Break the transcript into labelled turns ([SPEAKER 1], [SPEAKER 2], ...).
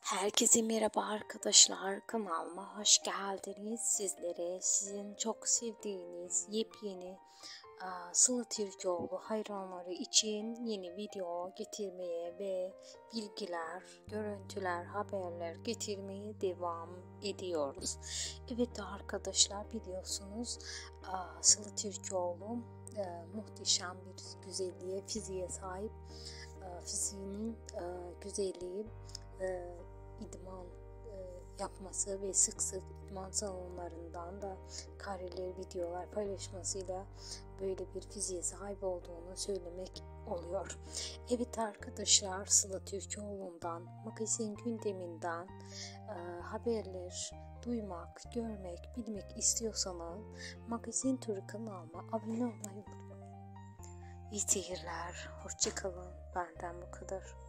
[SPEAKER 1] Herkese merhaba arkadaşlar, kanalıma hoş geldiniz. Sizin çok sevdiğiniz yepyeni Sıla Türkoğlu hayranları için yeni video getirmeye ve bilgiler, görüntüler, haberler getirmeye devam ediyoruz. Evet arkadaşlar, biliyorsunuz Sıla Türkoğlu muhteşem bir güzelliğe, fiziğe sahip. Fiziğinin güzelliği, idman yapması ve sık sık idman salonlarından da kareler, videolar paylaşmasıyla böyle bir fiziğe sahip olduğunu söylemek oluyor. Evet arkadaşlar, Sıla Türkoğlu'ndan, magazin gündeminden haberler duymak, görmek, bilmek istiyorsanız Magazin Turu kanalıma abone olmayı unutmayın. İyi seyirler, hoşça kalın. Benden bu kadar.